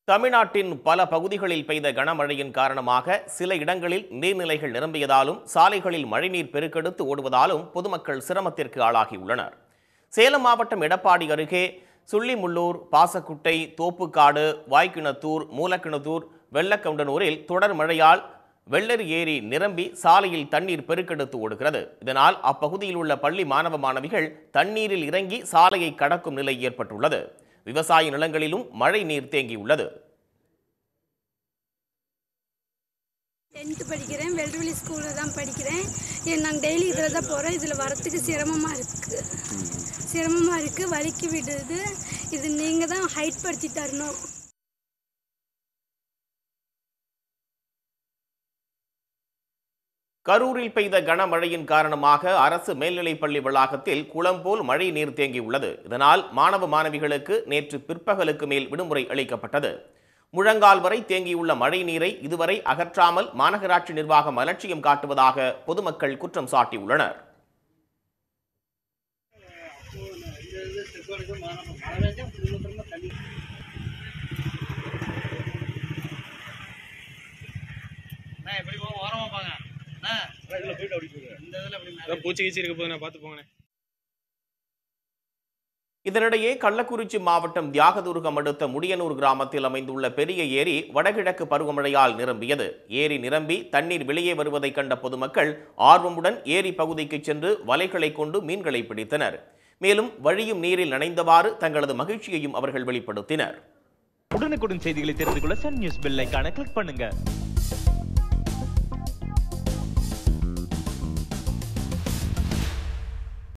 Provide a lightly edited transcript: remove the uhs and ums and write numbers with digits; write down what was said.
தமிழ்நாட்டின் பல பகுதிகளில் பெய்த கனமழையின் காரணமாக சில இடங்களில் நீர்நிலைகள் நிரம்பியதாலும் சாலைகளில் மழைநீர் பெருக்கெடுத்து ஓடுவதாலும் பொதுமக்கள் சிரமத்திற்கு ஆளாகியுள்ளனர். சேலம் மாவட்டம் எடப்பாடி அருகே சுள்ளிமுள்ளூர், பாசக்குட்டை, தோப்புக்காடு, வாய்க்கிணத்தூர், மூலக்கிணத்தூர், வெள்ளக்கவுண்டனூரில் தொடர் மழையால் வெள்ளரி ஏரி நிரம்பி சாலையில் தண்ணீர் பெருக்கெடுத்து ஓடுகிறது. இதனால் அப்பகுதியில் உள்ள பள்ளி மாணவ மாணவிகள் தண்ணீரில் இறங்கி சாலையை கடக்கும் நிலை ஏற்பட்டுள்ளது. விவசாய நிலங்களிலும் மழை நீர் தேங்கியுள்ளது. 10th படிக்கிறேன். வெள்ளரி ஸ்கூலில் தான் படிக்கிறேன். நான் டெய்லி இதில் தான் போகிறேன். இதில் வரத்துக்கு சிரமமாக இருக்குது, வலிக்கு விடுது. இது நீங்கள் தான் ஹைட் படுத்தி தரணும். கரூரில் பெய்த கனமழையின் காரணமாக அரசு மேல்நிலைப்பள்ளி வளாகத்தில் குளம் போல் மழை நீர் தேங்கியுள்ளது. இதனால் மாணவ மாணவிகளுக்கு நேற்று பிற்பகலுக்கு மேல் விடுமுறை அளிக்கப்பட்டது. முழங்கால் வரை தேங்கியுள்ள மழை நீரை இதுவரை அகற்றாமல் மாநகராட்சி நிர்வாகம் அலட்சியம் காட்டுவதாக பொதுமக்கள் குற்றம் சாட்டியுள்ளனர். இதனிடையே கள்ளக்குறிச்சி மாவட்டம் தியாகதுர்கம் அடுத்த முடியனூர் கிராமத்தில் அமைந்துள்ள பெரிய ஏரி வடகிழக்கு பருவமழையால் நிரம்பியது. ஏரி நிரம்பி தண்ணீர் வெளியே வருவதை கண்ட பொதுமக்கள் ஆர்வமுடன் ஏரி பகுதிக்கு சென்று வலைகளை கொண்டு மீன்களை பிடித்தனர். மேலும் வழியும் நீரில் நனைந்தவாறு தங்களது மகிழ்ச்சியையும் அவர்கள் வெளிப்படுத்தினர். உடனுக்குடன் செய்திகளை தெரிந்து கொள்ள சன் நியூஸ் பெல் ஐகானை கிளிக் பண்ணுங்க.